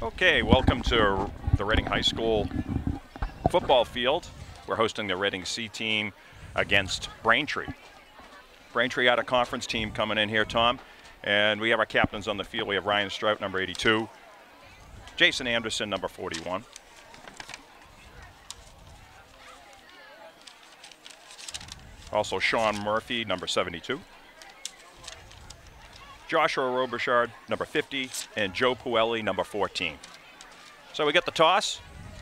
Okay, welcome to the Reading High School football field. We're hosting the Reading C team against Braintree. Braintree out of conference team coming in here, Tom. And we have our captains on the field. We have Ryan Strout, number 82. Jason Anderson, number 41. Also Sean Murphy, number 72. Joshua Robichard, number 50, and Joe Puelli, number 14. So we get the toss.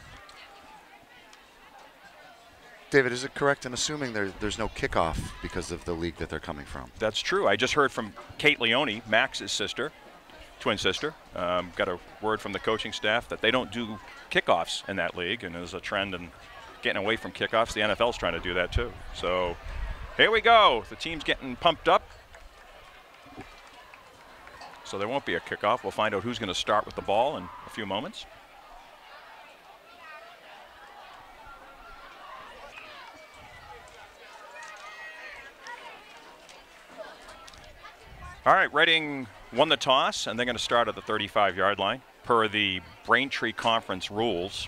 David, is it correct in assuming there's no kickoff because of the league that they're coming from? That's true. I just heard from Kate Leone, Max's sister, twin sister. Got a word from the coaching staff that they don't do kickoffs in that league, and there's a trend in getting away from kickoffs. The NFL's trying to do that too. So here we go. The team's getting pumped up. So there won't be a kickoff. We'll find out who's going to start with the ball in a few moments. All right, Reading won the toss, and they're going to start at the 35-yard line per the Braintree Conference rules.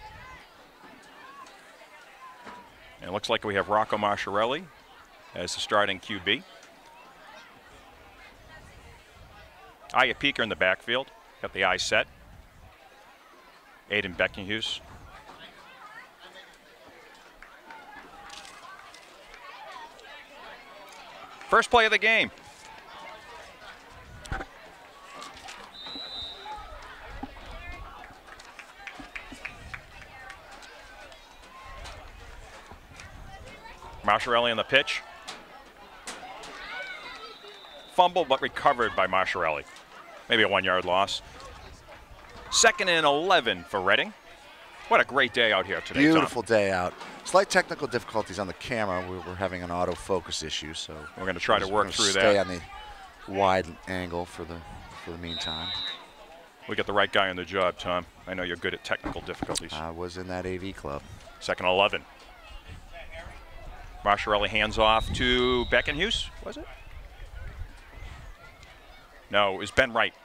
And it looks like we have Rocco Marchiarelli as the starting QB. Aya Peaker in the backfield. Got the eye set. Aiden Beckenhuis. First play of the game. Marchiarelli on the pitch. Fumble, but recovered by Marchiarelli. Maybe a 1-yard loss. 2nd and 11 for Reading. What a great day out here today, Beautiful Tom. day out. Slight technical difficulties on the camera. We're having an autofocus issue, so we're going to try to work through that. Stay on the wide angle for the meantime. We got the right guy on the job, Tom. I know you're good at technical difficulties. I was in that AV club. 2nd and 11. Marchiarelli hands off to Beckenhuis, was it? No, it was Ben Wright.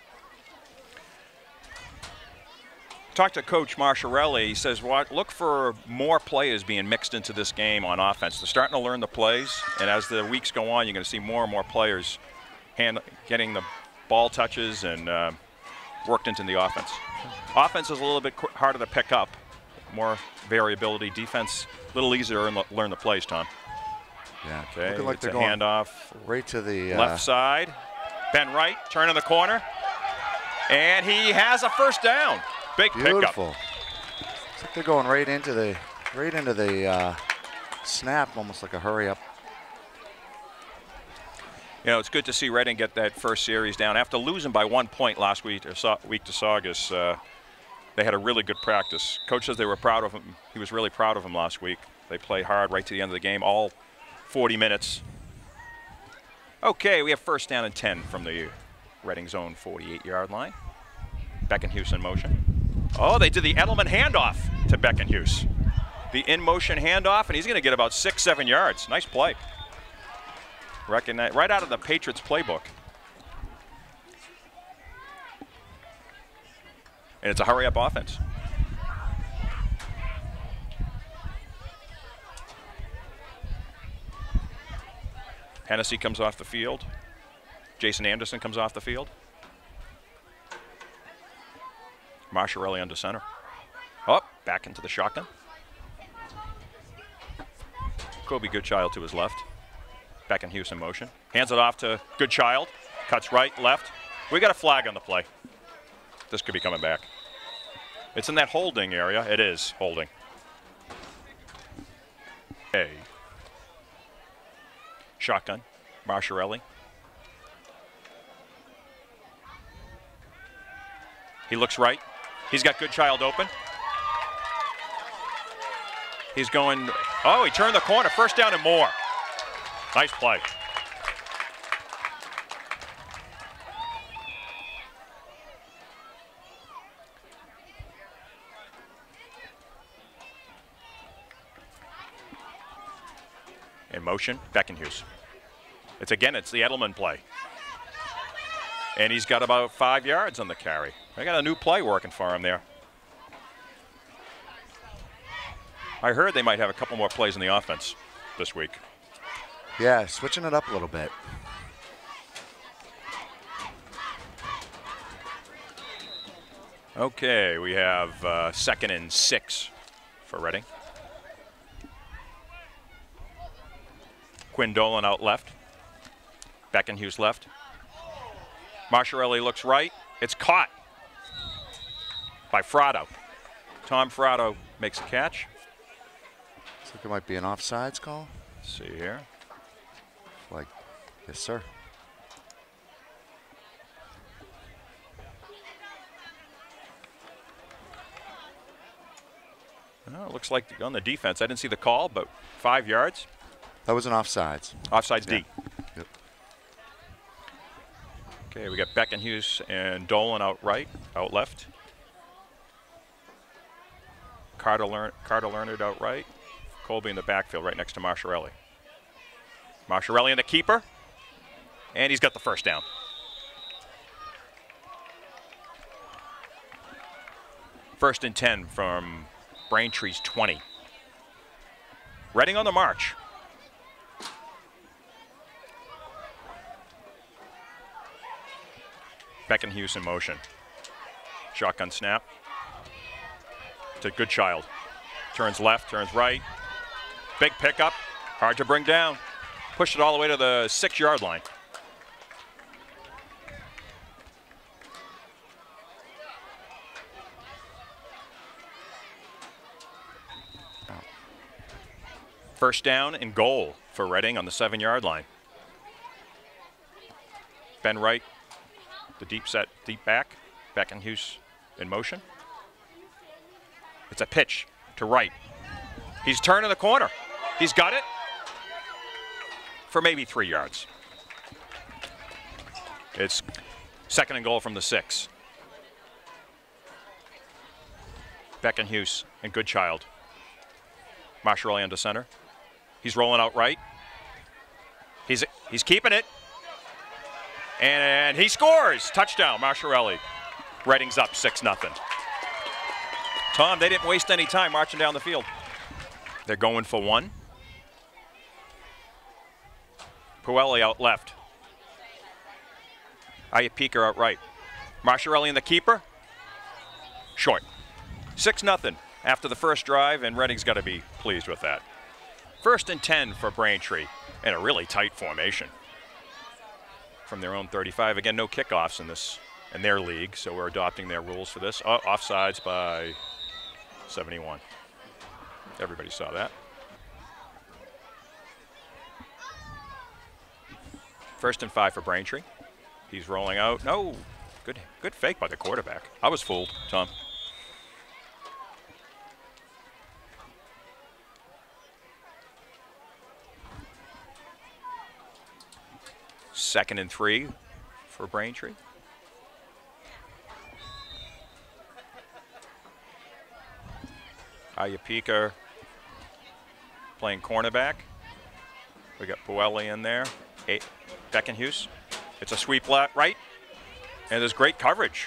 Talked to Coach Marchiarelli. He says, look for more players being mixed into this game on offense. They're starting to learn the plays, and as the weeks go on, you're going to see more and more players getting the ball touches and worked into the offense. Offense is a little bit harder to pick up, more variability. Defense, a little easier to learn the plays, Tom. Yeah, okay, looking like it's they're a going handoff. Right to the left side. Ben Wright, turning the corner. And he has a first down. Big beautiful pickup. It's like they're going right into the snap, almost like a hurry up. You know, it's good to see Reading get that first series down. After losing by 1 point last week to Saugus, they had a really good practice. Coach says they were proud of him. He was really proud of him last week. They played hard right to the end of the game, all 40 minutes. Okay, we have first down and 10 from the Reading's own 48-yard line. Beckenhuis in motion. Oh, they did the Edelman handoff to Beckenhuis. The in-motion handoff, and he's going to get about 6-7 yards. Nice play. Recognize right out of the Patriots playbook. And it's a hurry-up offense. Hennessy comes off the field. Jason Anderson comes off the field. Marchiarelli under center. Oh, back into the shotgun. Kobe Goodchild to his left. Beckenhuis in motion. Hands it off to Goodchild. Cuts right, left. We got a flag on the play. This could be coming back. It's in that holding area. It is holding. Okay. Shotgun. Marchiarelli. He looks right. He's got Goodchild open. He's going, oh, he turned the corner. First down and more. Nice play. In motion, Beckenhuis. It's the Edelman play. And he's got about 5 yards on the carry. They got a new play working for him there. I heard they might have a couple more plays in the offense this week. Yeah, switching it up a little bit. Okay, we have 2nd and 6 for Reading. Quinn Dolan out left. Beckenhuis left. Marchiarelli looks right. It's caught by Fratto. Tom Fratto makes a catch. Looks like it might be an offsides call. Let's see here. Like, yes, sir. Oh, it looks like on the defense. I didn't see the call, but 5 yards. That was an offsides. Offsides Yeah. D. Yep. Okay, we got Beckenhuis and Dolan out right, out left. Carter Leonard out right. Colby in the backfield right next to Marchiarelli. Marchiarelli and the keeper. And he's got the first down. First and 10 from Braintree's 20. Reading on the march. Beckenhuis in motion. Shotgun snap. To Goodchild. Turns left, turns right. Big pickup. Hard to bring down. Pushed it all the way to the 6-yard line. First down and goal for Reading on the 7-yard line. Ben Wright, the deep set, deep back. Beckenhuis in motion. It's a pitch to Wright. He's turning the corner. He's got it for maybe 3 yards. It's 2nd and goal from the 6. Beckenhuis and Goodchild. Marchiarelli under center. He's rolling out right. He's keeping it. And he scores. Touchdown, Marchiarelli. Reading's up 6-0. Tom, they didn't waste any time marching down the field. They're going for one. Puelli out left. Iapika out right. Marchiarelli and the keeper. Short. 6-0 after the first drive, and Reading's got to be pleased with that. 1st and 10 for Braintree in a really tight formation. From their own 35. Again, no kickoffs in their league, so we're adopting their rules for this. Oh, offsides by 71. Everybody saw that. 1st and 5 for Braintree. He's rolling out. No, good fake by the quarterback. I was fooled, Tom. Second and 3 for Braintree. Iapika playing cornerback. We got Puelli in there. Beckenhuis. It's a sweep left, right. And there's great coverage.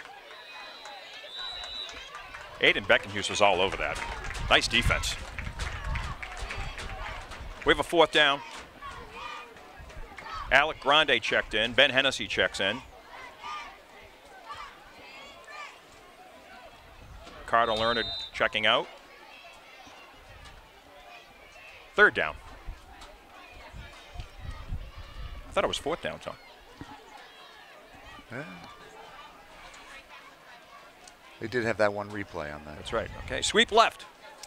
Aiden Beckenhuis was all over that. Nice defense. We have a 4th down. Alec Grande checked in. Ben Hennessy checks in. Carter Leonard checking out. 3rd down. I thought it was 4th down, Tom. Yeah. They did have that one replay on that. That's right. Okay, sweep left.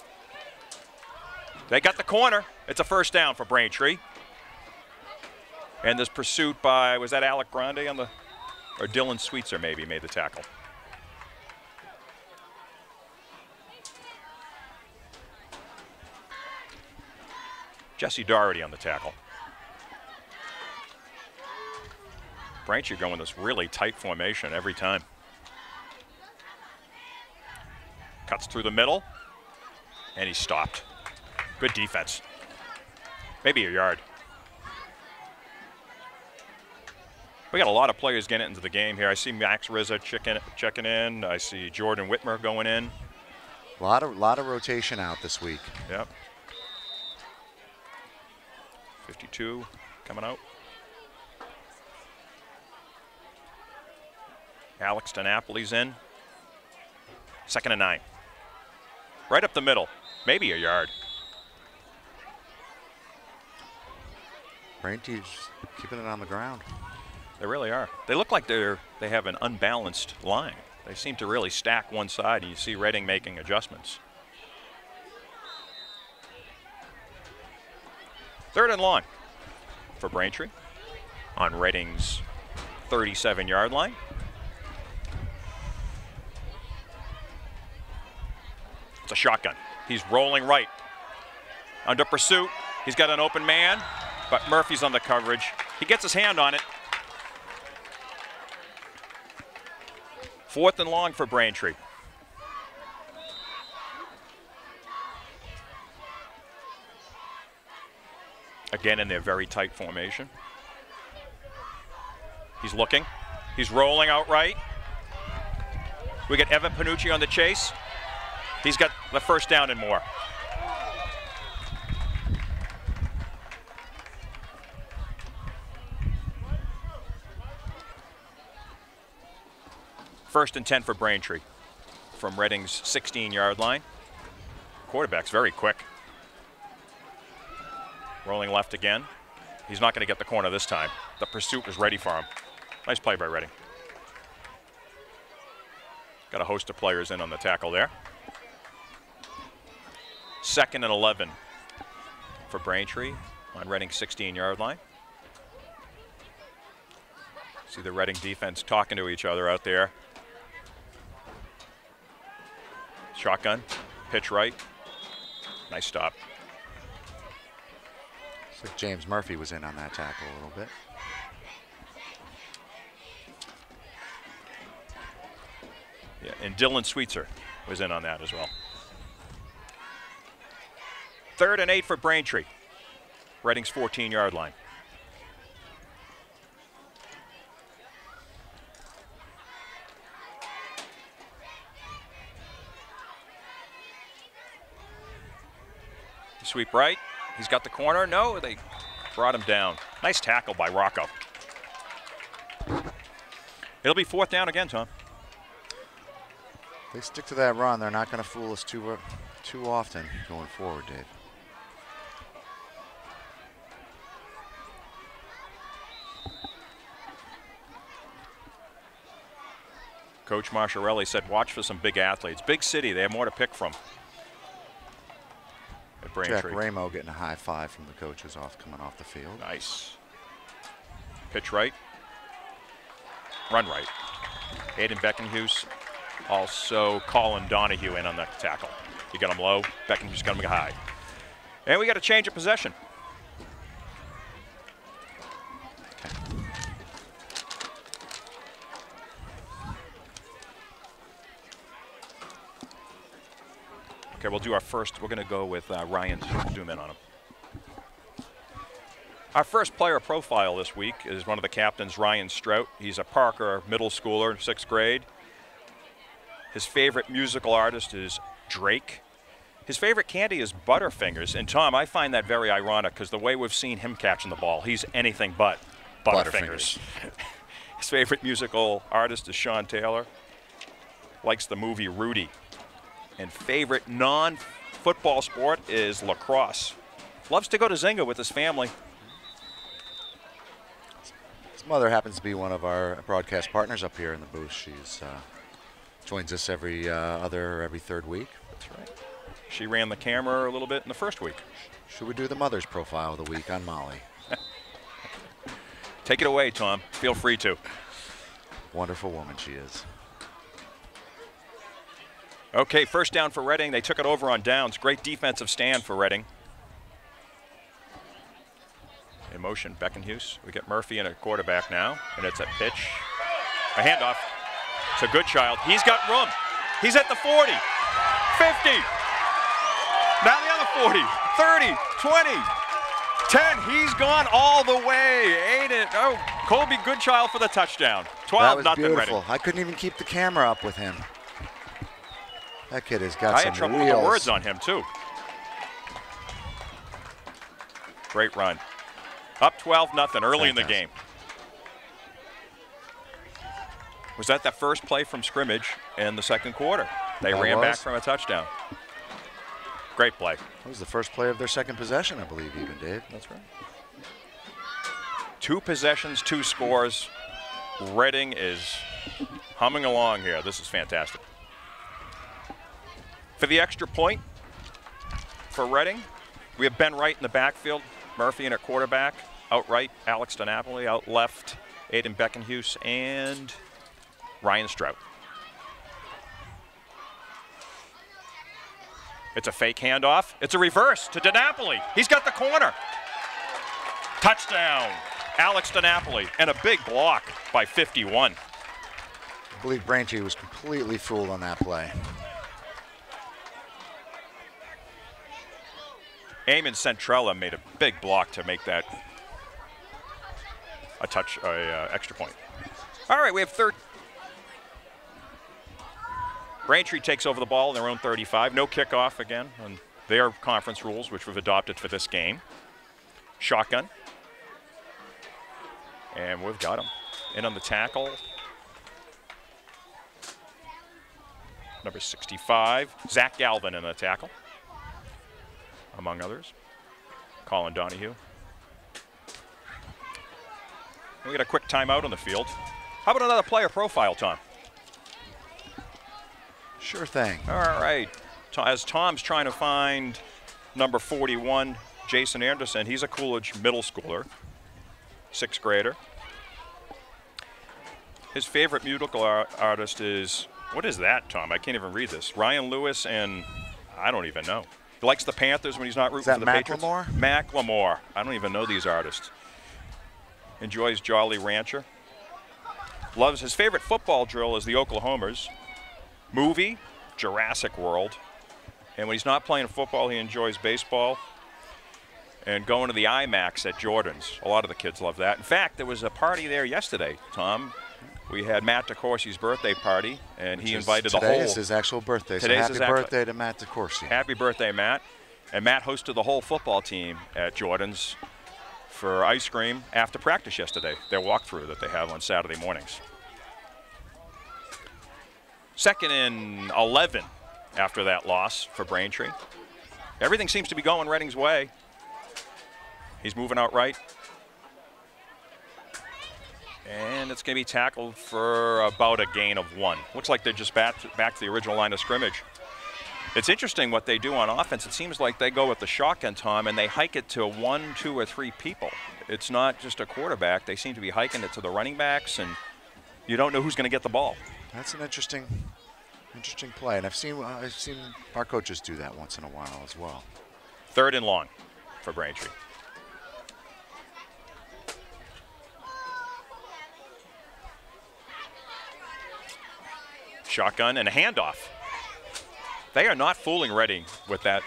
They got the corner. It's a 1st down for Braintree. And this pursuit by, was that Alec Grande on the, or Dylan Sweetser maybe made the tackle. Jesse Doherty on the tackle. Braintree going this really tight formation every time. Cuts through the middle, and he's stopped. Good defense. Maybe a yard. We got a lot of players getting into the game here. I see Max Rizza checking in. I see Jordan Whitmer going in. A lot of rotation out this week. Yep. 52 coming out. Alex DiNapoli's in. 2nd and 9. Right up the middle. Maybe a yard. Braintree keeping it on the ground. They really are. They look like they have an unbalanced line. They seem to really stack one side, and you see Reading making adjustments. 3rd and long for Braintree on Reading's 37-yard line. It's a shotgun. He's rolling right. Under pursuit. He's got an open man, but Murphy's on the coverage. He gets his hand on it. 4th and long for Braintree. Again in their very tight formation. He's looking. He's rolling out right. We get Evan Panucci on the chase. He's got the first down and more. First and 10 for Braintree from Reading's 16-yard line. Quarterback's very quick. Rolling left again. He's not going to get the corner this time. The pursuit was ready for him. Nice play by Reading. Got a host of players in on the tackle there. 2nd and 11 for Braintree on Reading's 16-yard line. See the Reading defense talking to each other out there. Shotgun, pitch right. Nice stop. So James Murphy was in on that tackle a little bit. Yeah, and Dylan Sweetser was in on that as well. 3rd and 8 for Braintree. Reading's 14-yard line. Sweep right. He's got the corner. No, they brought him down. Nice tackle by Rocco. It'll be 4th down again, Tom. They stick to that run. They're not going to fool us too often going forward, Dave. Coach Marchiarelli said, watch for some big athletes. Big city, they have more to pick from. At Braintree. Jack Ramo getting a high five from the coaches coming off the field. Nice. Pitch right. Run right. Aiden Beckenhuis. Also Colin Donahue in on the tackle. You got him low. Beckenhuis got him high. And we got a change of possession. Okay, we'll do our first. We're going to go with Ryan, zoom in on him. Our first player profile this week is one of the captains, Ryan Strout. He's a Parker middle schooler, 6th grade. His favorite musical artist is Drake. His favorite candy is Butterfingers. And Tom, I find that very ironic because the way we've seen him catching the ball, he's anything but Butterfingers. His favorite musical artist is Sean Taylor. Likes the movie Rudy. And favorite non-football sport is lacrosse. Loves to go to Zynga with his family. His mother happens to be one of our broadcast partners up here in the booth. She's joins us every every 3rd week. That's right. She ran the camera a little bit in the first week. Should we do the mother's profile of the week on Molly? Take it away, Tom. Feel free to. Wonderful woman she is. Okay, first down for Reading. They took it over on downs. Great defensive stand for Reading. In motion, Beckenhuis. We get Murphy and a quarterback now, and it's a pitch. A handoff to Goodchild. He's got room. He's at the 40, 50. Now the other 40, 30, 20, 10, he's gone all the way. Aiden, Colby Goodchild for the touchdown. 12-0 That was Reading. beautiful. I couldn't even keep the camera up with him. That kid has got I some had trouble wheels. with the words on him, too. Great run. Up 12-0 early in the game. Was that the first play from scrimmage in the second quarter? They ran back from a touchdown. Great play. That was the first play of their second possession, I believe, even, Dave. That's right. 2 possessions, 2 scores. Reading is humming along here. This is fantastic. For the extra point for Reading, we have Ben Wright in the backfield, Murphy in at quarterback, out right, Alex DiNapoli, out left, Aiden Beckenhuis, and Ryan Strout. It's a fake handoff. It's a reverse to DiNapoli. He's got the corner. Touchdown, Alex DiNapoli, and a big block by 51. I believe Braintree was completely fooled on that play. Eamon Centrella made a big block to make that a extra point. All right, we have third. Braintree takes over the ball in their own 35. No kickoff again on their conference rules, which we've adopted for this game. Shotgun. And we've got him. In on the tackle. Number 65, Zach Galvin in the tackle, among others. Colin Donahue. We got a quick timeout on the field. How about another player profile, Tom? Sure thing. All right. As Tom's trying to find number 41, Jason Anderson, he's a Coolidge middle schooler, 6th grader. His favorite musical artist is, what is that, Tom? I can't even read this. Ryan Lewis and I don't even know. He likes the Panthers when he's not rooting for the Patriots. Macklemore? I don't even know these artists. Enjoys Jolly Rancher. Loves his favorite football drill is the Oklahomers. Movie, Jurassic World. And when he's not playing football, he enjoys baseball and going to the IMAX at Jordan's. A lot of the kids love that. In fact, there was a party there yesterday, Tom. We had Matt DeCourcy's birthday party, and he invited the whole. Today is his actual birthday. So happy birthday to Matt DeCourcy. Happy birthday, Matt. And Matt hosted the whole football team at Jordan's for ice cream after practice yesterday, their walkthrough that they have on Saturday mornings. 2nd and 11 after that loss for Braintree. Everything seems to be going Reading's way. He's moving out right. And it's going to be tackled for about a gain of 1. Looks like they're just back to the original line of scrimmage. It's interesting what they do on offense. It seems like they go with the shotgun, Tom, and they hike it to 1, 2, or 3 people. It's not just a quarterback. They seem to be hiking it to the running backs, and you don't know who's going to get the ball. That's an interesting play, and I've seen our coaches do that once in a while as well. 3rd and long for Braintree. Shotgun and a handoff. They are not fooling Reading with that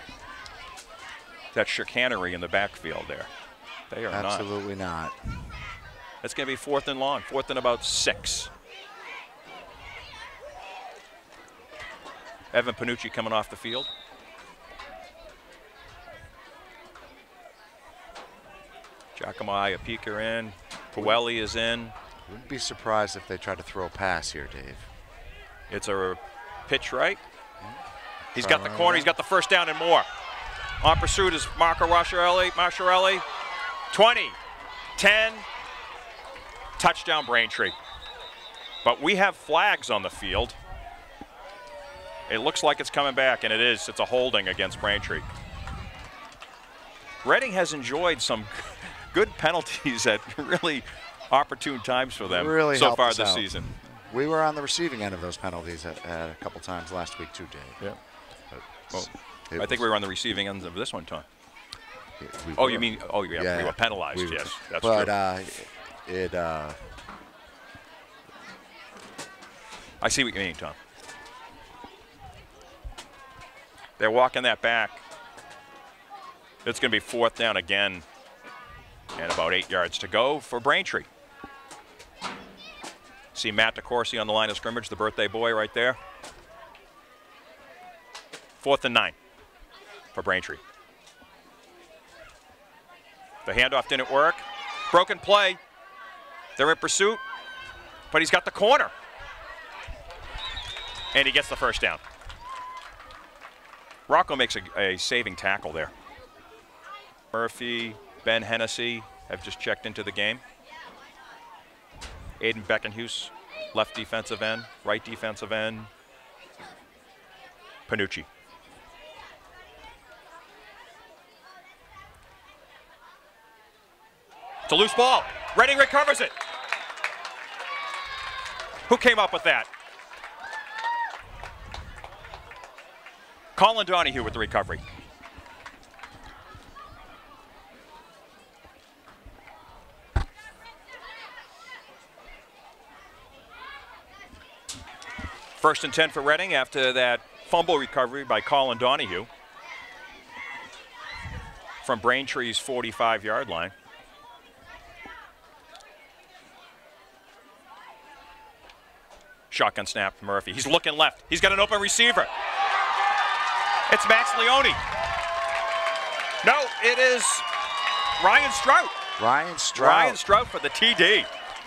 chicanery in the backfield there. They are Absolutely not. It's going to be 4th and long, 4th and about 6. Evan Panucci coming off the field. Giacomo Iapika in. Puelli is in. Wouldn't be surprised if they tried to throw a pass here, Dave. It's a pitch right. He's got the corner. He's got the first down and more. On pursuit is Marco Masciarelli. 20, 10, touchdown Braintree. But we have flags on the field. It looks like it's coming back, and it is. It's a holding against Braintree. Reading has enjoyed some good penalties at really opportune times for them so far this season. We were on the receiving end of those penalties at a couple times last week too, Dave. Yeah. Well, I think we were on the receiving end of this one, Tom. We were penalized. Yes, that's true. I see what you mean, Tom. They're walking that back. It's going to be 4th down again And about 8 yards to go for Braintree. See Matt DeCourcy on the line of scrimmage, the birthday boy right there. 4th and 9 for Braintree. The handoff didn't work. Broken play. They're in pursuit, but he's got the corner. And he gets the first down. Rocco makes a saving tackle there. Murphy, Ben Hennessy have just checked into the game. Aiden Beckenhuis, left defensive end, right defensive end. Panucci. It's a loose ball. Reading recovers it. Who came up with that? Colin Donahue with the recovery. First and 10 for Reading after that fumble recovery by Colin Donahue from Braintree's 45-yard line. Shotgun snap to Murphy. He's looking left. He's got an open receiver. It's Max Leone. No, it is Ryan Strout. Ryan Strout. Ryan Strout for the TD.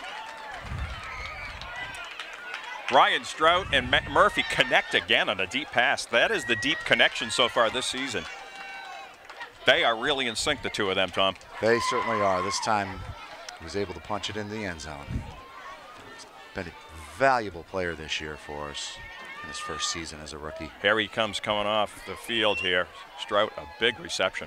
Ryan Strout and Murphy connect again on a deep pass. That is the deep connection so far this season. They are really in sync, the two of them, Tom. They certainly are. This time he was able to punch it in the end zone. He's been a valuable player this year for us in his first season as a rookie. Here he comes coming off the field here. Strout, a big reception.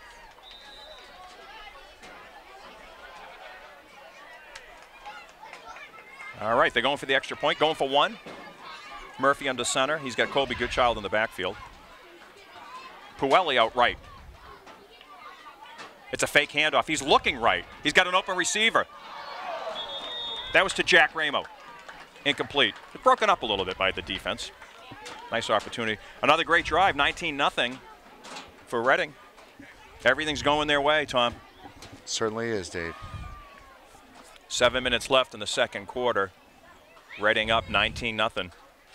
All right, they're going for the extra point, going for one. Murphy under center. He's got Colby Goodchild in the backfield. Puelli out right. It's a fake handoff. He's looking right. He's got an open receiver. That was to Jack Ramo. Incomplete. It's broken up a little bit by the defense. Nice opportunity. Another great drive, 19-0 for Reading. Everything's going their way, Tom. Certainly is, Dave. 7 minutes left in the second quarter. Reading up 19-0.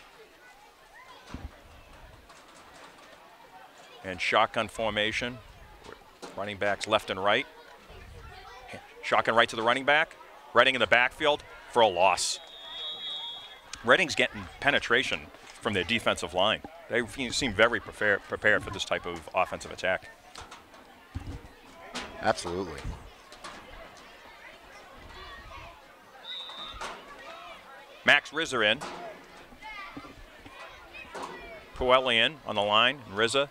And shotgun formation. Running backs left and right. Shotgun right to the running back. Reading in the backfield for a loss. Reading's getting penetration from their defensive line. They seem very prepared for this type of offensive attack. Absolutely. Max Rizza in. Puelli in on the line. Rizza.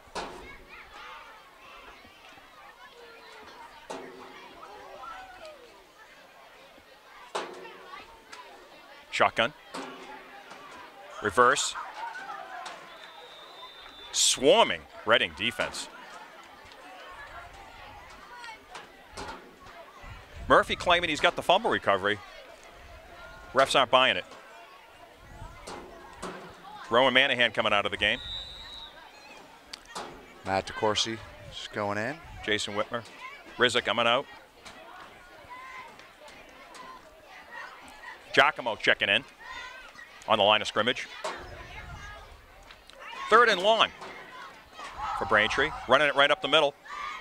Shotgun. Reverse. Swarming Reading defense. Murphy claiming he's got the fumble recovery. Refs aren't buying it. Rowan Manahan coming out of the game. Matt DeCourcy just going in. Jason Whitmer. Rizza coming out. Giacomo checking in on the line of scrimmage. 3rd and long for Braintree. Running it right up the middle.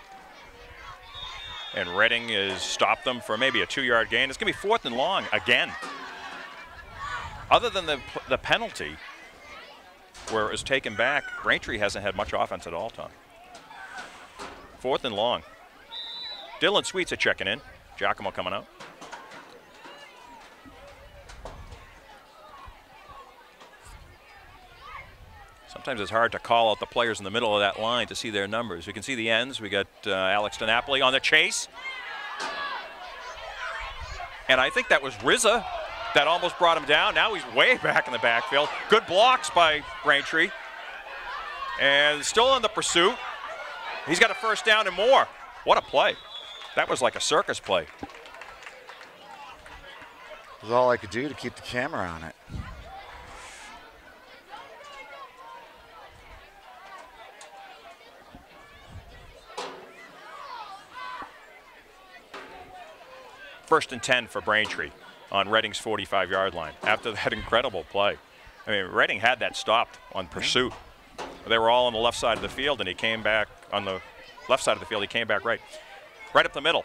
And Reading has stopped them for maybe a 2-yard gain. It's going to be 4th and long again. Other than the penalty, where it was taken back, Braintree hasn't had much offense at all, Tom. 4th and long. Dylan Sweets are checking in. Giacomo coming out. Sometimes it's hard to call out the players in the middle of that line to see their numbers. We can see the ends. We got Alex DiNapoli on the chase. And I think that was Rizza that almost brought him down. Now he's way back in the backfield. Good blocks by Braintree. And still on the pursuit. He's got a first down and more. What a play. That was like a circus play. It was all I could do to keep the camera on it. First and 10 for Braintree on Reading's 45-yard line after that incredible play. I mean, Reading had that stopped on pursuit. They were all on the left side of the field, and he came back on the left side of the field. He came back right up the middle.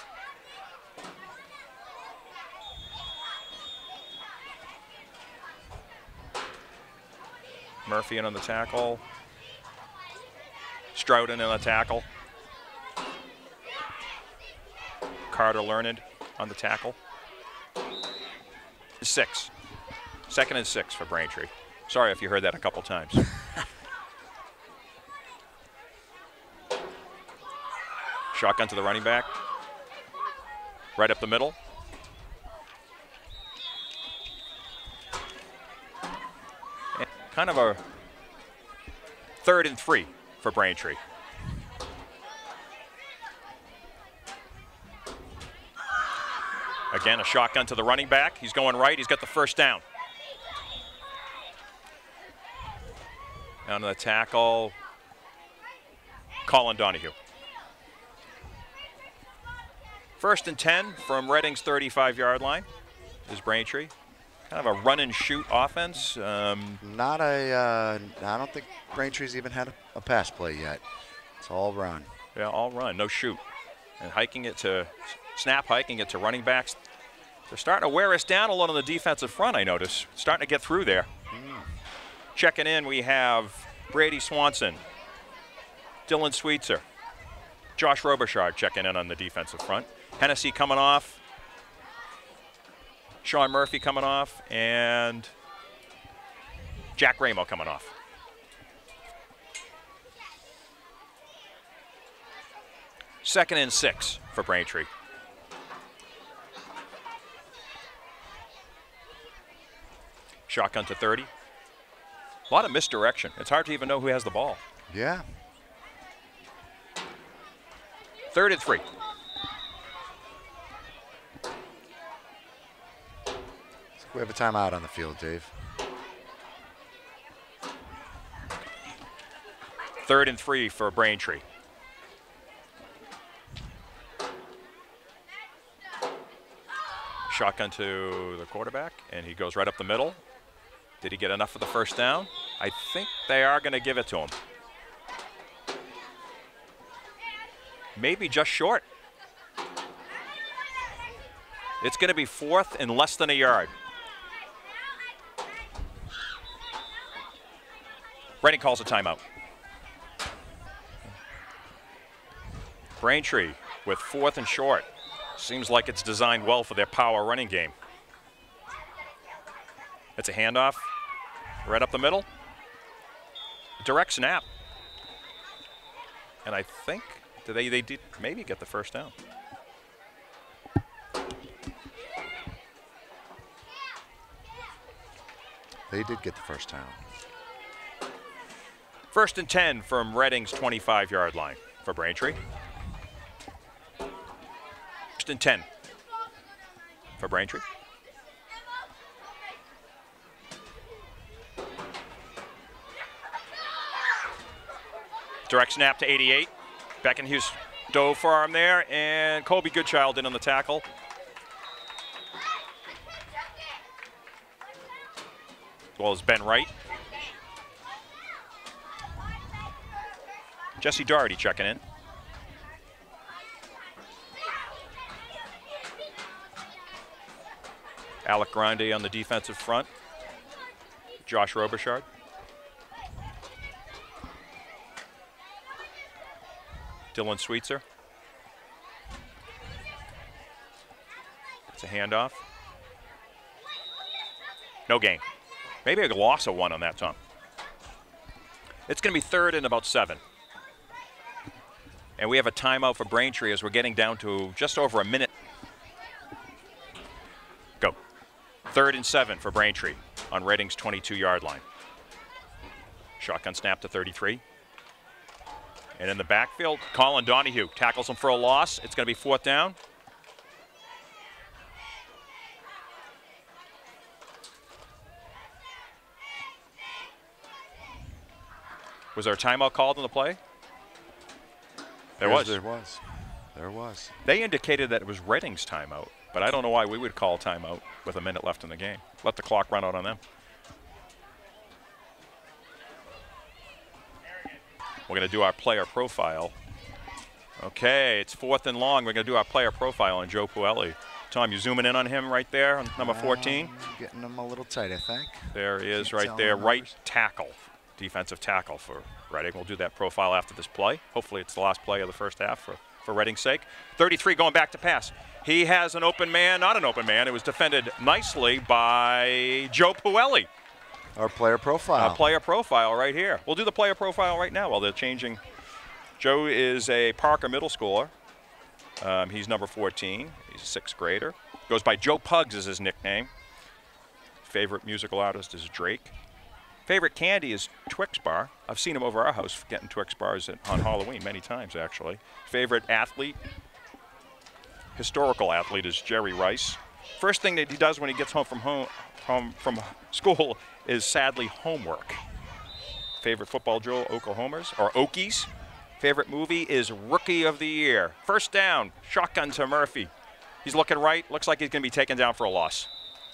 Murphy in on the tackle. Stroud in on the tackle. Carter Learned on the tackle. 6. Second and 6 for Braintree. Sorry if you heard that a couple times. Shotgun to the running back. Right up the middle. And kind of a 3rd and 3 for Braintree. Again, a shotgun to the running back. He's going right. He's got the first down. Down to the tackle, Colin Donahue. First and 10 from Reading's 35-yard line is Braintree. Kind of a run and shoot offense. I don't think Braintree's even had a pass play yet. It's all run. Yeah, all run, no shoot. And hiking it to running backs. They're starting to wear us down a lot on the defensive front, I notice. Starting to get through there. Checking in, we have Brady Swanson, Dylan Sweetser, Josh Robichard checking in on the defensive front. Hennessy coming off, Sean Murphy coming off, and Jack Ramo coming off. Second and 6 for Braintree. Shotgun to 30. A lot of misdirection. It's hard to even know who has the ball. Yeah. 3rd and 3. We have a timeout on the field, Dave. 3rd and 3 for Braintree. Shotgun to the quarterback, and he goes right up the middle. Did he get enough for the first down? I think they are going to give it to him. Maybe just short. It's going to be 4th and less than a yard. Reading calls a timeout. Braintree with 4th and short. Seems like it's designed well for their power running game. It's a handoff, right up the middle. Direct snap. And I think they did maybe get the first down. They did get the first down. First and 10 from Reading's 25-yard line for Braintree. First and 10 for Braintree. Direct snap to 88. Beckenhuis dove for him there, and Colby Goodchild in on the tackle. As well as Ben Wright. Jesse Doherty checking in. Alec Grande on the defensive front. Josh Robichard. Dylan Sweetser. It's a handoff. No gain. Maybe a loss of 1 on that, Tom. It's going to be 3rd and about 7. And we have a timeout for Braintree as we're getting down to just over a minute. Go. 3rd and 7 for Braintree on Reading's 22-yard line. Shotgun snap to 33. And in the backfield, Colin Donahue tackles him for a loss. It's going to be 4th down. Was there a timeout called on the play? There was. There was. They indicated that it was Reading's timeout, but I don't know why we would call timeout with a minute left in the game. Let the clock run out on them. We're going to do our player profile. Okay, it's 4th and long. We're going to do our player profile on Joe Puelli. Tom, you zooming in on him right there on number 14? Getting him a little tight, I think. There he is right there, right tackle, defensive tackle for Reading. We'll do that profile after this play. Hopefully it's the last play of the first half for Reading's sake. 33 going back to pass. He has an open man, not an open man. It was defended nicely by Joe Puelli. Our player profile. Our player profile right here. We'll do the player profile right now while they're changing. Joe is a Parker middle schooler. He's number 14. He's a 6th grader. Goes by Joe Pugs is his nickname. Favorite musical artist is Drake. Favorite candy is Twix bar. I've seen him over our house getting Twix bars on Halloween many times, actually. Favorite athlete, historical athlete, is Jerry Rice. First thing that he does when he gets home from school is sadly homework. Favorite football drill, Oklahomers or Okies. Favorite movie is Rookie of the Year. First down, shotgun to Murphy. He's looking right. Looks like he's going to be taken down for a loss.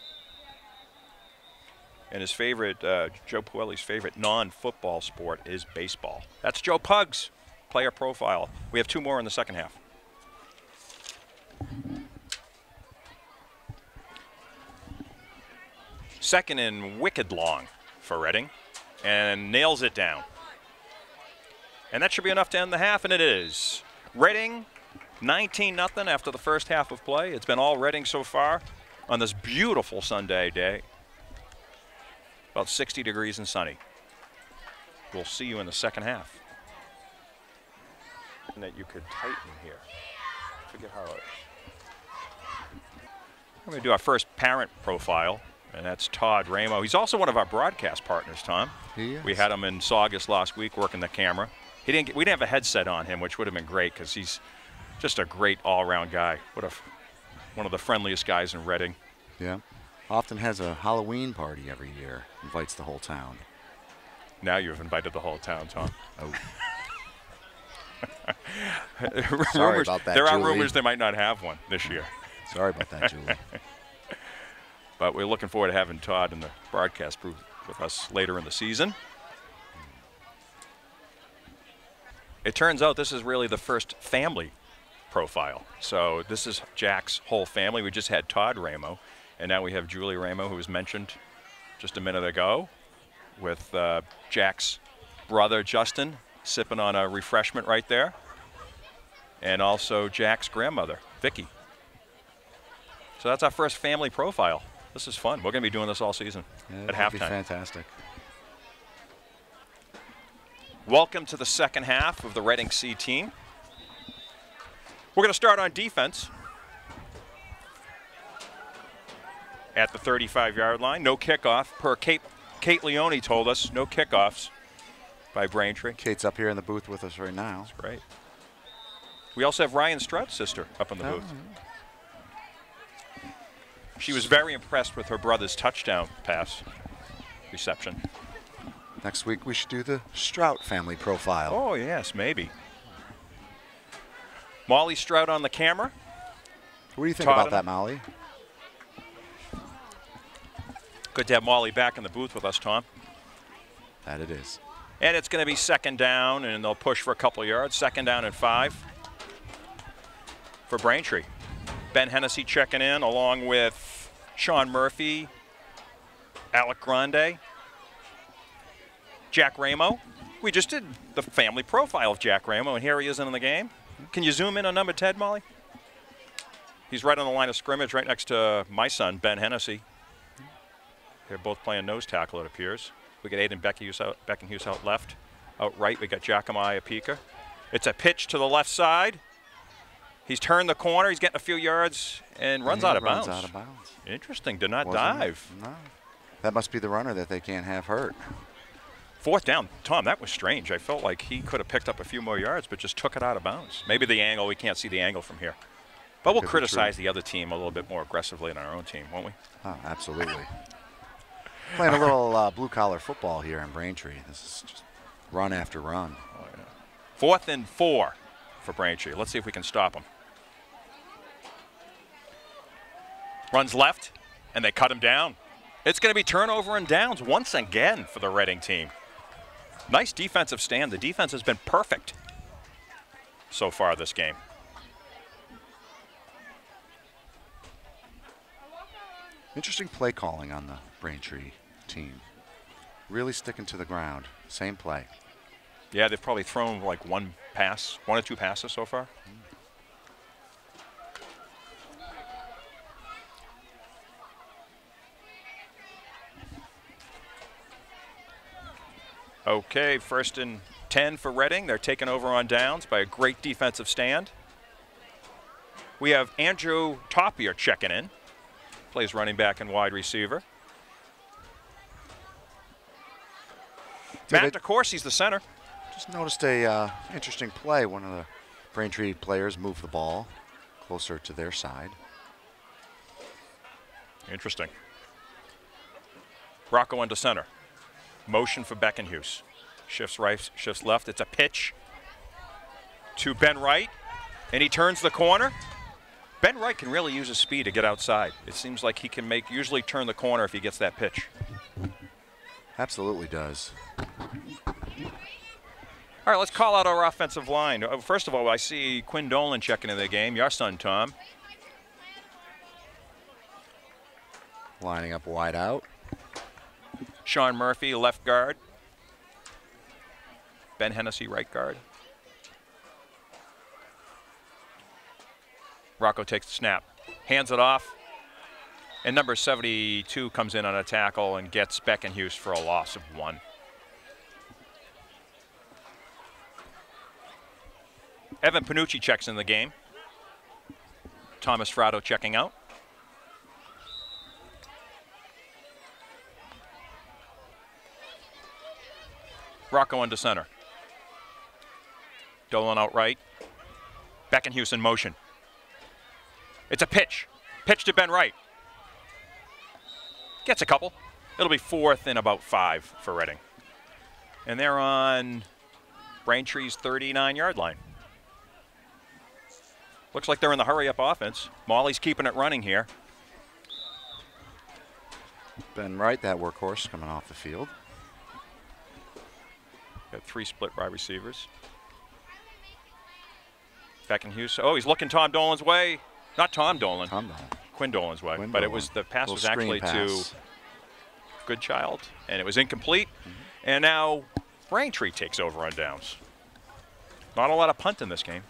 And his favorite, Joe Puelli's favorite non-football sport is baseball. That's Joe Pugs, player profile. We have 2 more in the second half. Second and wicked long for Reading, and nails it down. And that should be enough to end the half, and it is. Reading, 19-0 after the first half of play. It's been all Reading so far on this beautiful Sunday day. About 60 degrees and sunny. We'll see you in the second half. And that you could tighten here. Forget how it. We're going to do our first parent profile, and that's Todd Ramo. He's also one of our broadcast partners, Tom. He is. We had him in Saugus last week working the camera. We didn't have a headset on him, which would have been great because he's just a great all-around guy. One of the friendliest guys in Reading. Yeah. Often has a Halloween party every year. Invites the whole town. Now you've invited the whole town, Tom. Oh. Sorry about that, there are Julie. rumors they might not have one this year. Sorry about that, Julie. But we're looking forward to having Todd in the broadcast booth with us later in the season. It turns out this is really the first family profile. So this is Jack's whole family. We just had Todd Ramo, and now we have Julie Ramo, who was mentioned just a minute ago, with Jack's brother, Justin, sipping on a refreshment right there, and also Jack's grandmother, Vicky. So that's our first family profile. This is fun. We're going to be doing this all season at halftime. Be fantastic. Welcome to the second half of the Reading C team. We're going to start on defense at the 35-yard line. No kickoff. Per Kate Leone told us, no kickoffs by Braintree. Kate's up here in the booth with us right now. That's great. We also have Ryan Stroud's sister up in the booth. She was very impressed with her brother's touchdown pass reception. Next week we should do the Strout family profile. Oh, yes, maybe. Molly Stroud on the camera. What do you think Todd about that, Molly? Good to have Molly back in the booth with us, Tom. That it is. And it's going to be second down, and they'll push for a couple of yards. Second down and 5 for Braintree. Ben Hennessy checking in along with Sean Murphy, Alec Grande, Jack Ramo. We just did the family profile of Jack Ramo, and here he is in the game. Can you zoom in on number 10, Molly? He's right on the line of scrimmage, right next to my son, Ben Hennessy. They're both playing nose tackle, it appears. We got Aiden Beckenhuis out left. Out right, we got Giacomo Iapika. It's a pitch to the left side. He's turned the corner. He's getting a few yards and runs out of bounds. Runs out of bounds. Interesting. Did not dive. No. That must be the runner that they can't have hurt. Fourth down. Tom, that was strange. I felt like he could have picked up a few more yards, but just took it out of bounds. Maybe the angle. We can't see the angle from here. But we'll criticize the other team a little bit more aggressively than our own team, won't we? Oh, absolutely. Playing a little blue-collar football here in Braintree. This is just run after run. Oh, yeah. 4th and 4 for Braintree. Let's see if we can stop them. Runs left, and they cut him down. It's going to be turnover and downs once again for the Reading team. Nice defensive stand. The defense has been perfect so far this game. Interesting play calling on the Braintree team. Really sticking to the ground. Same play. Yeah, they've probably thrown like one or two passes so far. Okay, 1st and 10 for Reading. They're taken over on downs by a great defensive stand. We have Andrew Topier checking in. Plays running back and wide receiver. Matt DeCourcy's the center. Just noticed a interesting play. One of the Braintree players moved the ball closer to their side. Interesting. Rocco into center. Motion for Beckenhuis. Shifts right, shifts left. It's a pitch to Ben Wright, and he turns the corner. Ben Wright can really use his speed to get outside. It seems like he can usually turn the corner if he gets that pitch. Absolutely does. All right, let's call out our offensive line. First of all, I see Quinn Dolan checking in the game. Your son, Tom. Lining up wide out. Sean Murphy, left guard. Ben Hennessy, right guard. Rocco takes the snap, hands it off, and number 72 comes in on a tackle and gets Beckenhuis for a loss of 1. Evan Panucci checks in the game. Thomas Fratto checking out. Rocco into center. Dolan out right. Beckenhuis in motion. It's a pitch. Pitch to Ben Wright. Gets a couple. It'll be 4th and about 5 for Reading. And they're on Braintree's 39-yard line. Looks like they're in the hurry-up offense. Molly's keeping it running here. Ben Wright, that workhorse, coming off the field. Got 3 split wide receivers. Beckenhuis. Oh, he's looking Tom Dolan's way. Not Tom Dolan. Tom Dolan. Quinn Dolan's way. But it was the pass was actually to Goodchild, and it was incomplete. And now Braintree takes over on downs. Not a lot of punt in this game.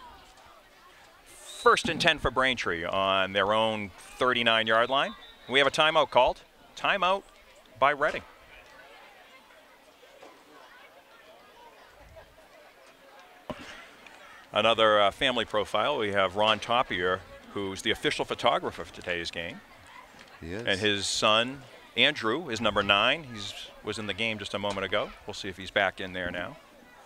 1st and 10 for Braintree on their own 39-yard line. We have a timeout called. Timeout by Reading. Another family profile. We have Ron Topier, who's the official photographer for today's game. He is. And his son, Andrew, is number 9. He was in the game just a moment ago. We'll see if he's back in there now.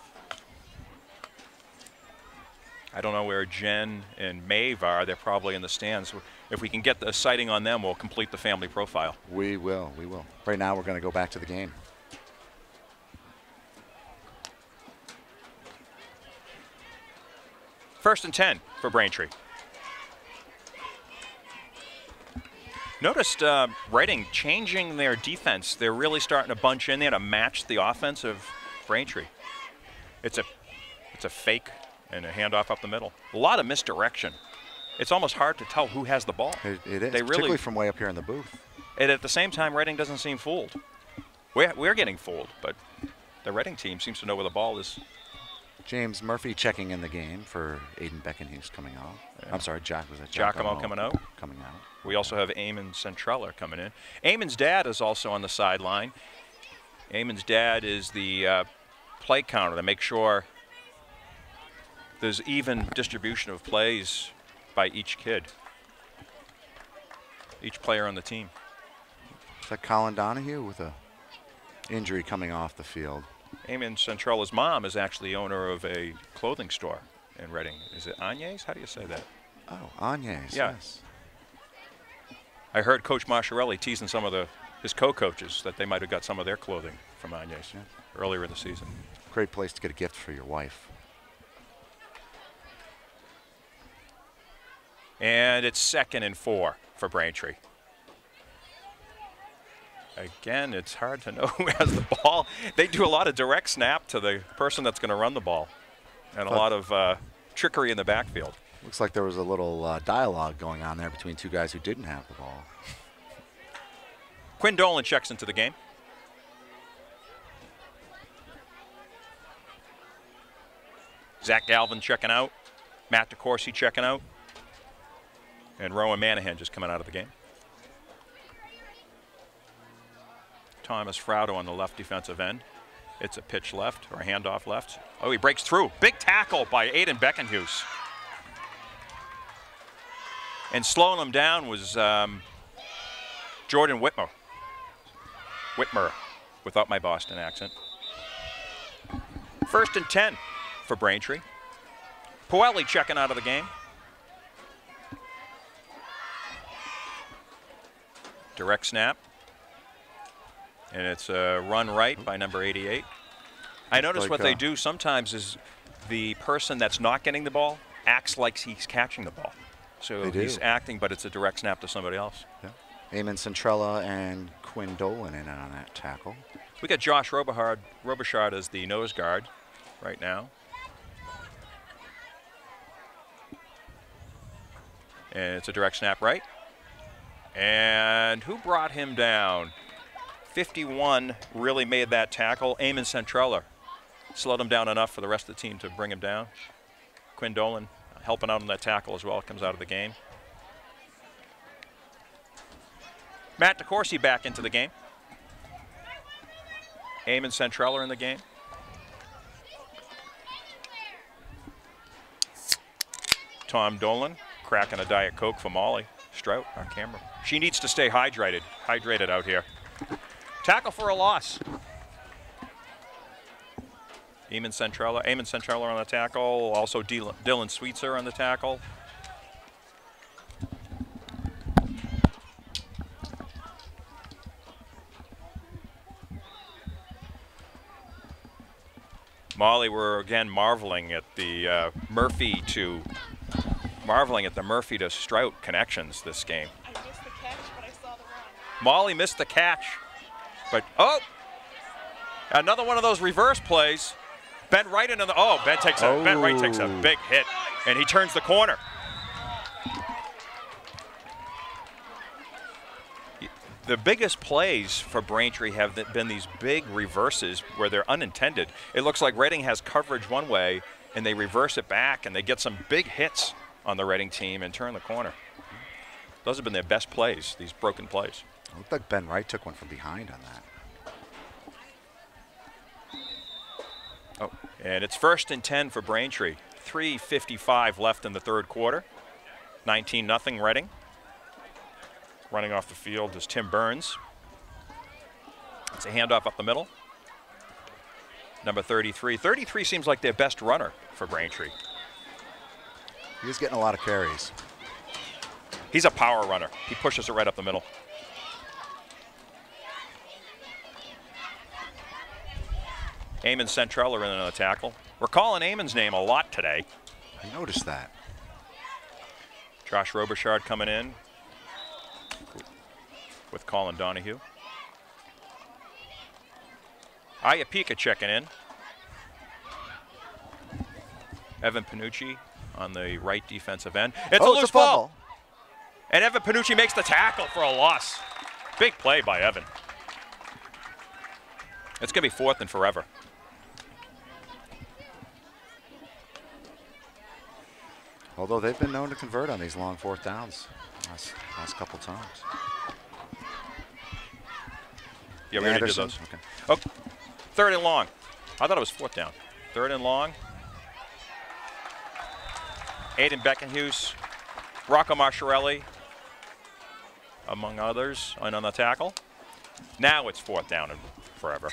I don't know where Jen and Maeve are. They're probably in the stands. If we can get the sighting on them, we'll complete the family profile. We will. Right now, we're going to go back to the game. First and 10 for Braintree. Noticed Reading changing their defense. They're really starting to bunch in there to match the offense of Braintree. It's a fake and a handoff up the middle. A lot of misdirection. It's almost hard to tell who has the ball. It is, particularly from way up here in the booth. And at the same time, Reading doesn't seem fooled. We're getting fooled, but the Reading team seems to know where the ball is. James Murphy checking in the game for Aiden Beckenhuis coming out. Yeah. I'm sorry, Giacomo coming out. We also have Eamon Centrella coming in. Eamon's dad is also on the sideline. Eamon's dad is the play counter to make sure there's even distribution of plays by each kid, each player on the team. Is that Colin Donahue with a injury coming off the field? Eamon Centrella's mom is actually owner of a clothing store in Reading. Is it Agnes? How do you say that? Oh, Agnes, yeah. Yes. I heard Coach Marchiarelli teasing some of his co-coaches that they might have got some of their clothing from Agnes earlier in the season. Great place to get a gift for your wife. And it's 2nd and 4 for Braintree. Again, it's hard to know who has the ball. They do a lot of direct snap to the person that's going to run the ball, and a lot of trickery in the backfield. Looks like there was a little dialogue going on there between two guys who didn't have the ball. Quinn Dolan checks into the game. Zach Galvin checking out. Matt DeCourcy checking out. And Rowan Manahan just coming out of the game. Thomas Fraudo on the left defensive end. It's a pitch left, or a handoff left. Oh, he breaks through. Big tackle by Aiden Beckenhuis. And slowing him down was Jordan Whitmer. Whitmer, without my Boston accent. 1st and 10 for Braintree. Pueli checking out of the game. Direct snap. And it's a run right by number 88. I notice what they do sometimes is the person that's not getting the ball acts like he's catching the ball. So he's acting, but it's a direct snap to somebody else. Yeah. Eamon Centrella and Quinn Dolan in on that tackle. We got Josh Robichard as the nose guard right now. And it's a direct snap right. And who brought him down? 51 really made that tackle. Eamon Centrella slowed him down enough for the rest of the team to bring him down. Quinn Dolan helping out on that tackle as well, comes out of the game. Matt DeCourcy back into the game. Eamon Centrella in the game. Tom Dolan cracking a Diet Coke for Molly Strout, our camera. She needs to stay hydrated out here. Tackle for a loss. Eamon Centrella on the tackle. Also Dylan Sweetser on the tackle. Molly, we're again marveling at the Murphy to Strout connections this game. I missed the catch, but I saw the run. Molly missed the catch, but another one of those reverse plays. Ben Wright into the Ben Wright takes a big hit, and he turns the corner. The biggest plays for Braintree have been these big reverses where they're unintended. It looks like Reading has coverage one way, and they reverse it back, and they get some big hits on the Reading team and turn the corner. Those have been their best plays, these broken plays. It looked like Ben Wright took one from behind on that. And it's 1st and 10 for Braintree. 3:55 left in the third quarter. 19-0 Reading. Running off the field is Tim Burns. It's a handoff up the middle. Number 33. 33 seems like their best runner for Braintree. He's getting a lot of carries. He's a power runner. He pushes it right up the middle. Eamon Centrella in on the tackle. We're calling Eamon's name a lot today. I noticed that. Josh Robichard coming in with Colin Donahue. Iapika checking in. Evan Panucci on the right defensive end. It's a loose ball. And Evan Panucci makes the tackle for a loss. Big play by Evan. It's going to be 4th and forever. Although they've been known to convert on these long 4th downs last couple times. Yeah, we already did those. Okay. Oh, 3rd and long. I thought it was 4th down. 3rd and long. Aiden Beckenhuis, Rocco Marchiarelli, among others, on the tackle. Now it's 4th down and forever.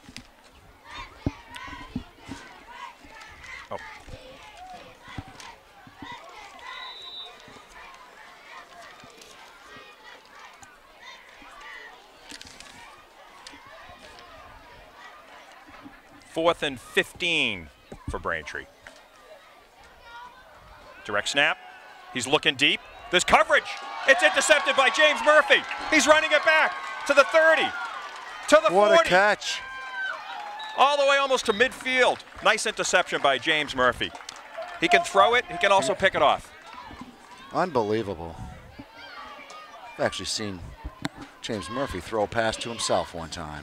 Oh. Fourth and 15 for Braintree. Direct snap. He's looking deep. There's coverage. It's intercepted by James Murphy. He's running it back to the 30, to the 40. What a catch. All the way almost to midfield. Nice interception by James Murphy. He can throw it. He can also pick it off. Unbelievable. I've actually seen James Murphy throw a pass to himself one time.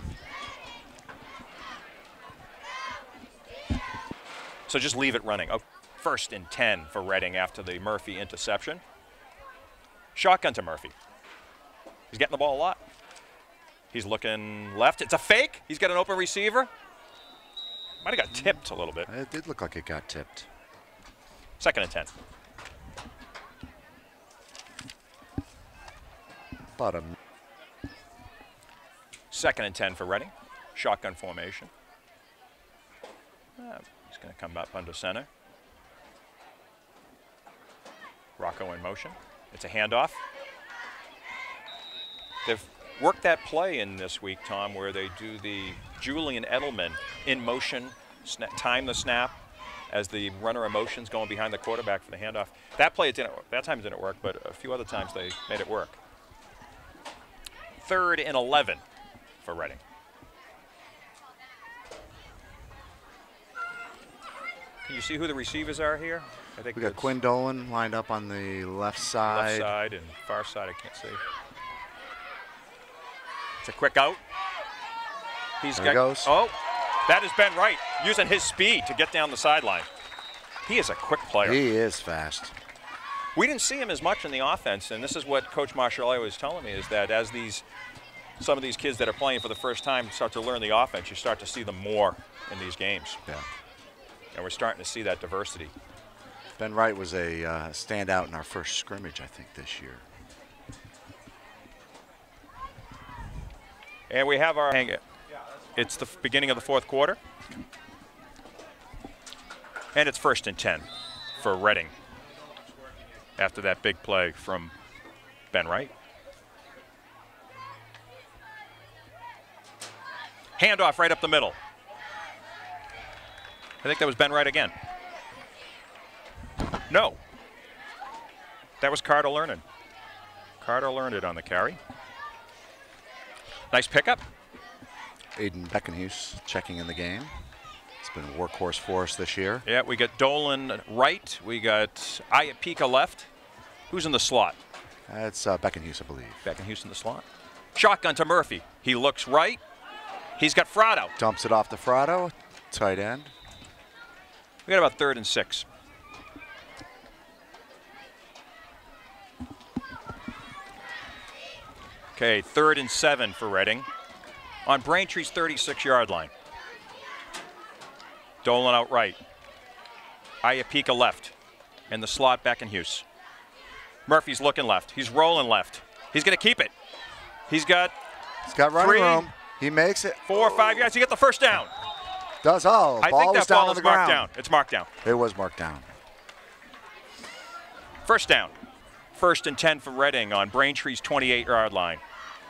So just leave it running. Oh, 1st and 10 for Reading after the Murphy interception. Shotgun to Murphy. He's getting the ball a lot. He's looking left. It's a fake. He's got an open receiver. Might have got tipped a little bit. It did look like it got tipped. 2nd and 10. Bottom. 2nd and 10 for Reading. Shotgun formation. He's going to come up under center. Rocco in motion. It's a handoff. They've worked that play in this week, Tom, where they do the Julian Edelman in motion, time the snap as the runner in motion's going behind the quarterback for the handoff. That play, that time it didn't work, but a few other times they made it work. 3rd and 11 for Reading. Can you see who the receivers are here? I think we got Quinn Dolan lined up on the left side. Left side and far side, I can't see. It's a quick out. There he goes. Oh, that is Ben Wright using his speed to get down the sideline. He is a quick player. He is fast. We didn't see him as much in the offense, and this is what Coach Marshall was telling me, is that as some of these kids that are playing for the first time start to learn the offense, you start to see them more in these games. Yeah. And we're starting to see that diversity. Ben Wright was a standout in our first scrimmage, I think, this year. And we have our hang it. It's the beginning of the 4th quarter. And it's 1st and 10 for Reading after that big play from Ben Wright. Handoff right up the middle. I think that was Ben Wright again. No. That was Carter Learned. Carter Learned on the carry. Nice pickup. Aiden Beckenhuis checking in the game. It's been a workhorse for us this year. Yeah, we got Dolan right. We got Iapika left. Who's in the slot? That's Beckenhuis, I believe. Beckenhuis in the slot. Shotgun to Murphy. He looks right. He's got Frado. Dumps it off to Frado, tight end. We got about 3rd and 6. Okay, 3rd and 7 for Reading on Braintree's 36-yard line. Dolan out right. Iapika left. In the slot, Beckenhuis. Murphy's looking left. He's rolling left. He's going to keep it. He's got running room. He makes it. 4 or 5 yards. He get the first down. Does. Oh, I ball think was that down ball on is the marked ground. down. It's marked down. It was marked down. First down. 1st and 10 for Reading on Braintree's 28-yard line.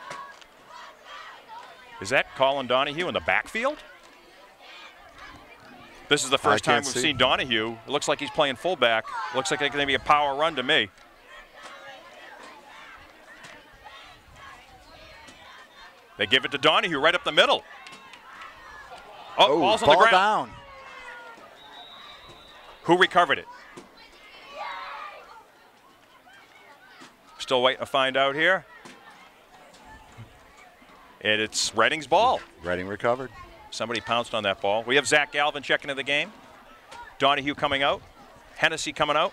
Is that Colin Donahue in the backfield? This is the first time we've seen Donahue. It looks like he's playing fullback. Looks like it's going to be a power run to me. They give it to Donahue right up the middle. Oh, ball's on the ground. Down. Who recovered it? Still waiting to find out here. And it's Reading's ball. Reading recovered. Somebody pounced on that ball. We have Zach Galvin checking into the game. Donahue coming out. Hennessy coming out.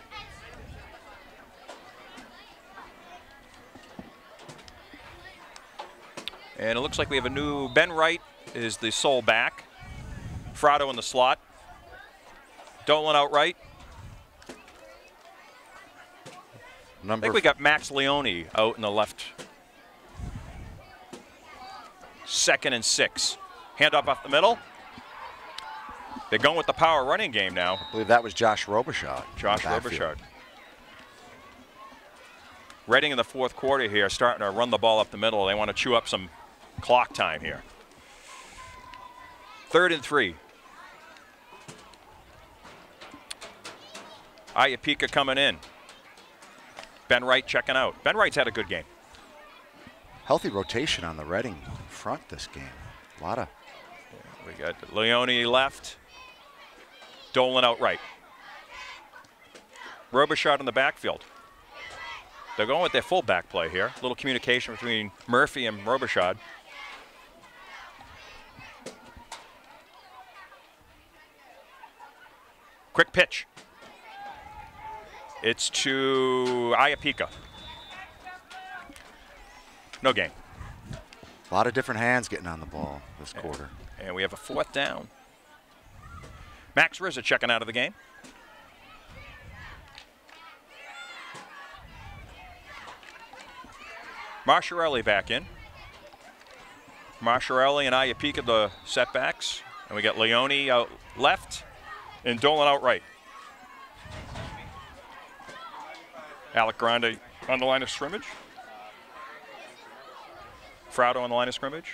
And it looks like we have a new Ben Wright is the sole back. Frado in the slot. Dolan out right. I think we got Max Leone out in the left. 2nd and 6. Handoff off the middle. They're going with the power running game now. I believe that was Josh Robichaud. Josh Robichaud. Reading in the 4th quarter here, starting to run the ball up the middle. They want to chew up some clock time here. 3rd and 3. Iapika coming in. Ben Wright checking out. Ben Wright's had a good game. Healthy rotation on the Reading front this game. A lot of. We got Leone left. Dolan out right. Robichaud in the backfield. They're going with their fullback play here. A little communication between Murphy and Robichaud. Quick pitch. It's to Iapika. No gain. A lot of different hands getting on the ball this quarter. And we have a 4th down. Max Rizza checking out of the game. Marchiarelli back in. Marchiarelli and Iapika the setbacks. And we got Leone out left and Dolan out right. Alec Grande on the line of scrimmage. Fraudo on the line of scrimmage.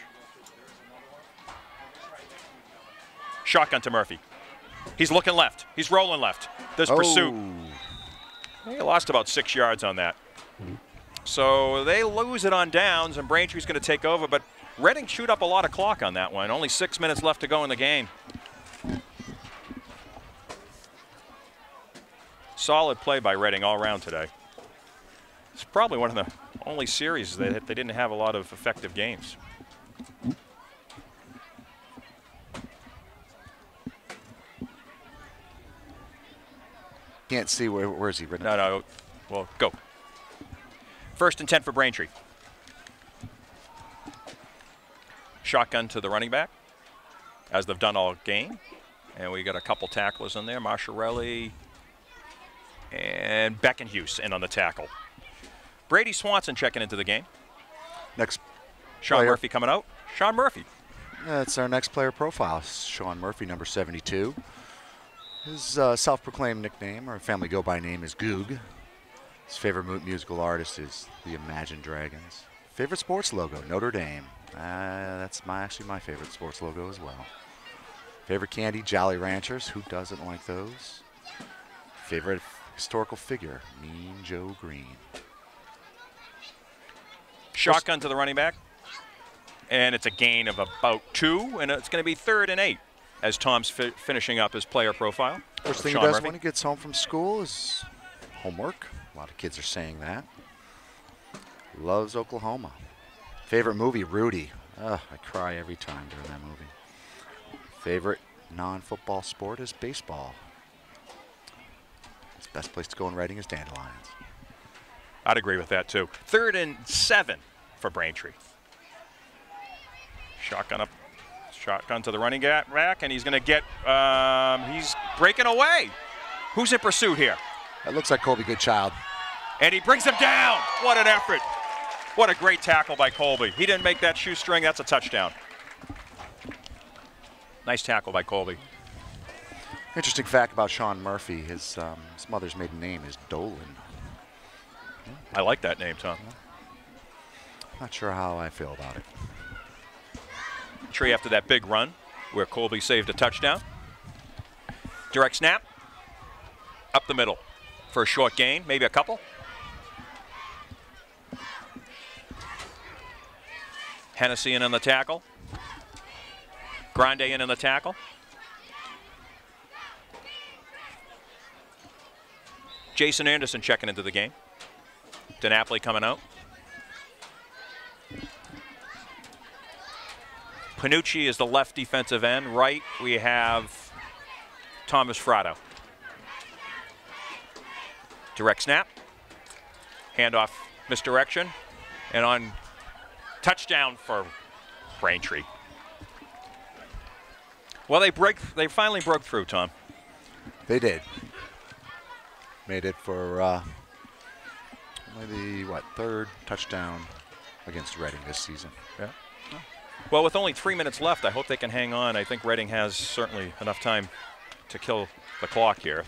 Shotgun to Murphy. He's looking left. He's rolling left. There's pursuit. He lost about 6 yards on that. So they lose it on downs, and Braintree's going to take over, but Reading chewed up a lot of clock on that one. Only 6 minutes left to go in the game. Solid play by Reading all around today. It's probably one of the only series that they didn't have a lot of effective games. Can't see where is he written? No. Well, go. 1st and 10 for Braintree. Shotgun to the running back, as they've done all game. And we got a couple tacklers in there. Marchiarelli and Beckenhuis in on the tackle. Brady Swanson checking into the game. Next Sean player. Murphy coming out. Sean Murphy. That's our next player profile. Sean Murphy, number 72. His self-proclaimed nickname, or family go-by name, is Goog. His favorite musical artist is the Imagine Dragons. Favorite sports logo, Notre Dame. That's actually my favorite sports logo as well. Favorite candy, Jolly Ranchers. Who doesn't like those? Favorite historical figure, Mean Joe Green. Shotgun to the running back. And it's a gain of about 2, and it's going to be 3rd and 8 as Tom's finishing up his player profile. First thing Sean he does Murphy. when he gets home from school is homework. A lot of kids are saying that. Loves Oklahoma. Favorite movie, Rudy. I cry every time during that movie. Favorite non-football sport is baseball. His best place to go in Reading is Dandelions. I'd agree with that, too. 3rd and 7 for Braintree. Shotgun to the running back, and he's going to get, he's breaking away. Who's in pursuit here? That looks like Colby Goodchild. And he brings him down. What an effort. What a great tackle by Colby. He didn't make that shoestring. That's a touchdown. Nice tackle by Colby. Interesting fact about Sean Murphy, his mother's maiden name is Dolan. I like that name, Tom. Not sure how I feel about it. Tree after that big run where Colby saved a touchdown. Direct snap. Up the middle for a short gain, maybe a couple. Hennessy in on the tackle. Grande in on the tackle. Jason Anderson checking into the game. DiNapoli coming out. Panucci is the left defensive end. Right, we have Thomas Fraudo. Direct snap. Handoff, misdirection. And on touchdown for Braintree. Well, they finally broke through, Tom. They did. Made it for maybe, what, 3rd touchdown against Reading this season. Yeah. Well, with only 3 minutes left, I hope they can hang on. I think Reading has certainly enough time to kill the clock here.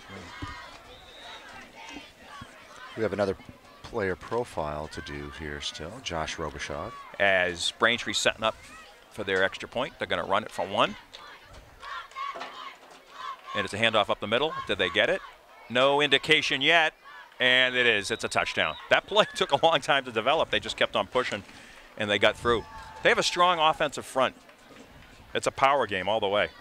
We have another player profile to do here still, Josh Robichaud. As Braintree setting up for their extra point, they're going to run it for 1. And it's a handoff up the middle. Did they get it? No indication yet. And it is. It's a touchdown. That play took a long time to develop. They just kept on pushing, and they got through. They have a strong offensive front. It's a power game all the way.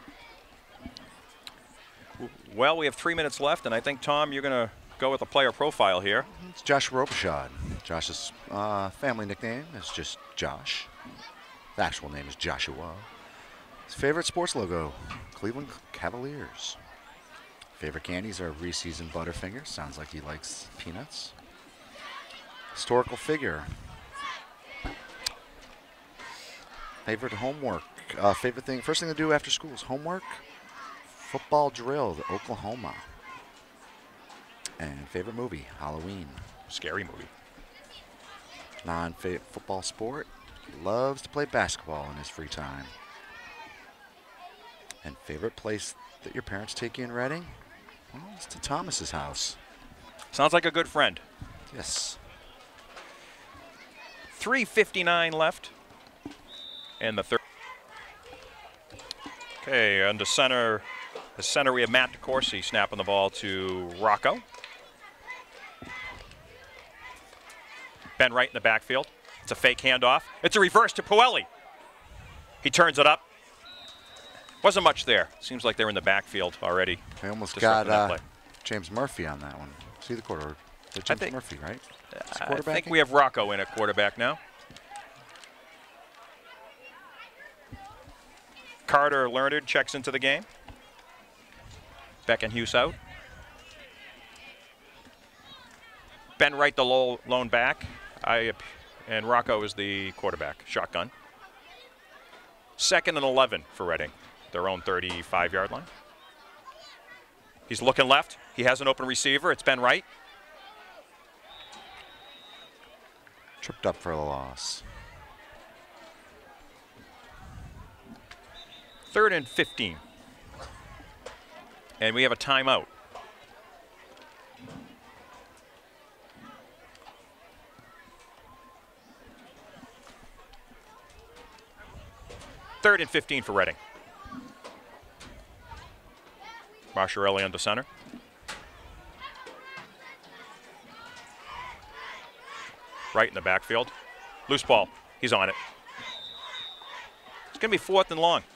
Well, we have 3 minutes left, and I think, Tom, you're going to go with a player profile here. It's Josh Robichaud. Josh's family nickname is just Josh. The actual name is Joshua. His favorite sports logo, Cleveland Cavaliers. Favorite candies are Reese's and Butterfingers. Sounds like he likes peanuts. Historical figure. Favorite homework. Favorite thing, first thing to do after school is homework. Football drill, the Oklahoma. And favorite movie, Halloween. Scary movie. Non-favorite football sport, loves to play basketball in his free time. And favorite place that your parents take you in Reading? Well, it's to Thomas's house. Sounds like a good friend. Yes. 3:59 left. And the third. Okay, under center. The center, we have Matt DeCourcy snapping the ball to Rocco. Ben Wright in the backfield. It's a fake handoff. It's a reverse to Puelli. He turns it up. Wasn't much there. Seems like they're in the backfield already. We almost got James Murphy on that one. See the quarter. James Murphy, right? I think we have Rocco in at quarterback now. Carter Leonard checks into the game. Beckenhuis out. Ben Wright, the lone back. And Rocco is the quarterback. Shotgun. 2nd and 11 for Reading. Their own 35-yard line. He's looking left. He has an open receiver. It's Ben Wright. Tripped up for a loss. 3rd and 15. And we have a timeout. Third and 15 for Reading. Marshirelli under center. Right in the backfield. Loose ball. He's on it. It's going to be 4th and long.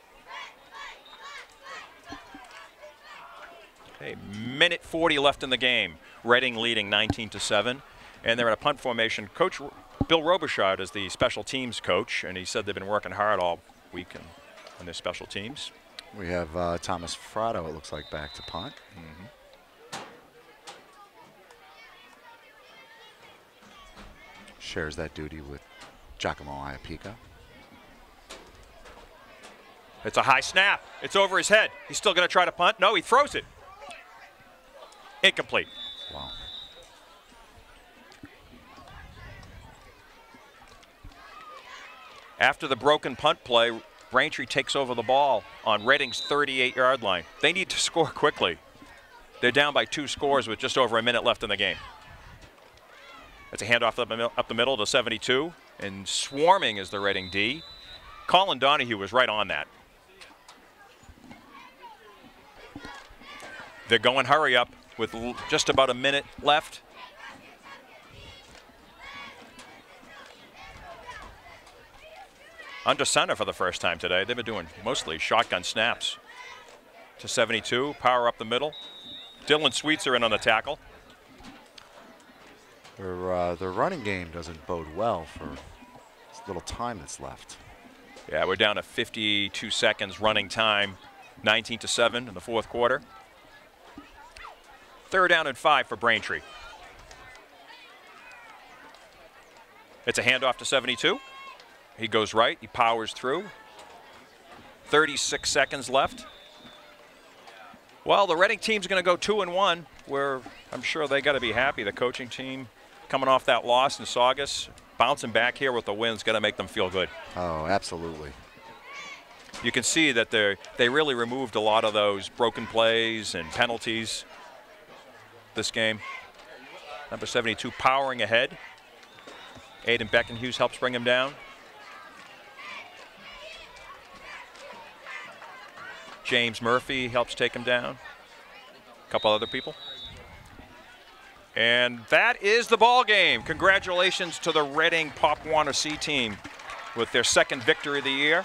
Okay, minute 40 left in the game. Reading leading 19-7. And they're in a punt formation. Coach Bill Robichaud is the special teams coach, and he said they've been working hard all week on their special teams. We have Thomas Fratto, it looks like, back to punt. Shares that duty with Giacomo Iapika. It's a high snap. It's over his head. He's still going to try to punt. No, he throws it. Incomplete. Wow. After the broken punt play, Braintree takes over the ball on Reading's 38-yard line. They need to score quickly. They're down by 2 scores with just over a minute left in the game. It's a handoff up the middle to 72, and swarming is the Reading D. Colin Donahue was right on that. They're going hurry up with just about a minute left. Under center for the first time today. They've been doing mostly shotgun snaps. To 72, power up the middle. Dylan Sweetser in on the tackle. Their running game doesn't bode well for this little time that's left. Yeah, we're down to 52 seconds running time. 19-7 in the 4th quarter. 3rd down and 5 for Braintree. It's a handoff to 72. He goes right. He powers through. 36 seconds left. Well, the Reading team's going to go 2-1, where I'm sure they got to be happy. The coaching team coming off that loss in Saugus, bouncing back here with the win's going to make them feel good. Oh, absolutely. You can see that they really removed a lot of those broken plays and penalties this game. Number 72 powering ahead. Aiden Beckenhuis helps bring him down. James Murphy helps take him down. A couple other people. And that is the ball game. Congratulations to the Reading Pop Warner C team with their second victory of the year.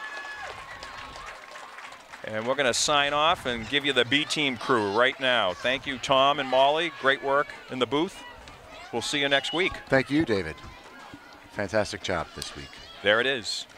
And we're going to sign off and give you the B team crew right now. Thank you, Tom and Molly. Great work in the booth. We'll see you next week. Thank you, David. Fantastic job this week. There it is.